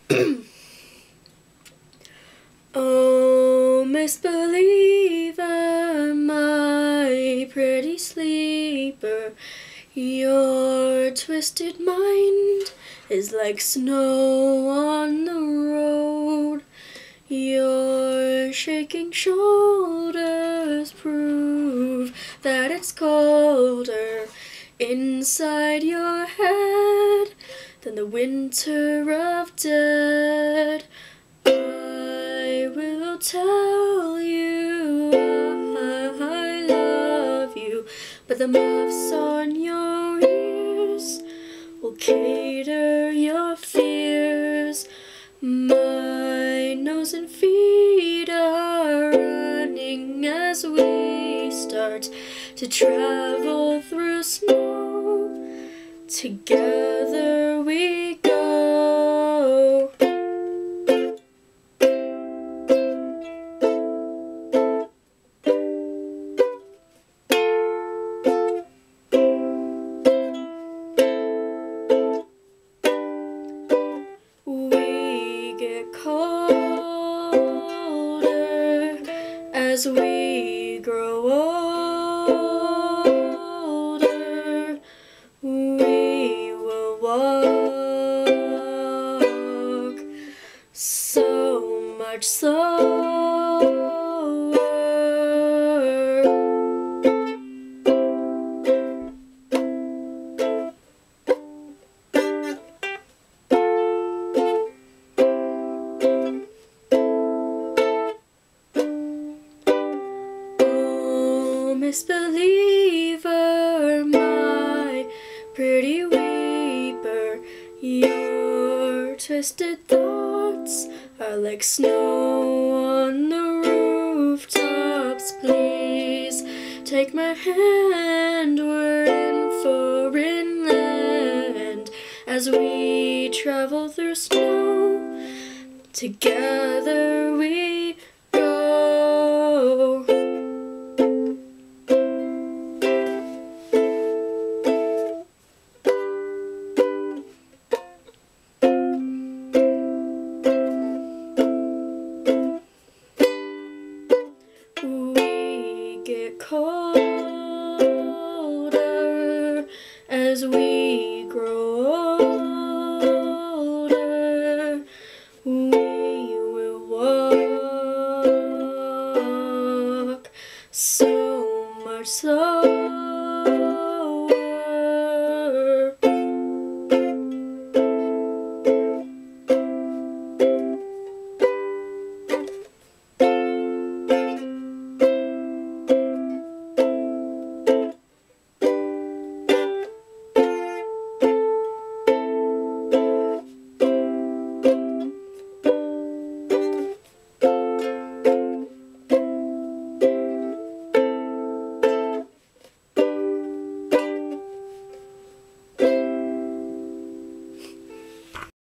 Oh, misbeliever, my pretty sleeper, your twisted mind is like snow on the road. Your shaking shoulders prove that it's colder inside your head than the winter of death. I will tell you I love you, but the muffs on your ears will cater your fears. My nose and feet are running as we start to travel through snow. Together we go. We get colder as we grow older. We will walk so much slower. Misbeliever, my pretty weeper, your twisted thoughts are like snow on the rooftops. Please take my hand, we're in foreign land as we travel through snow. Together we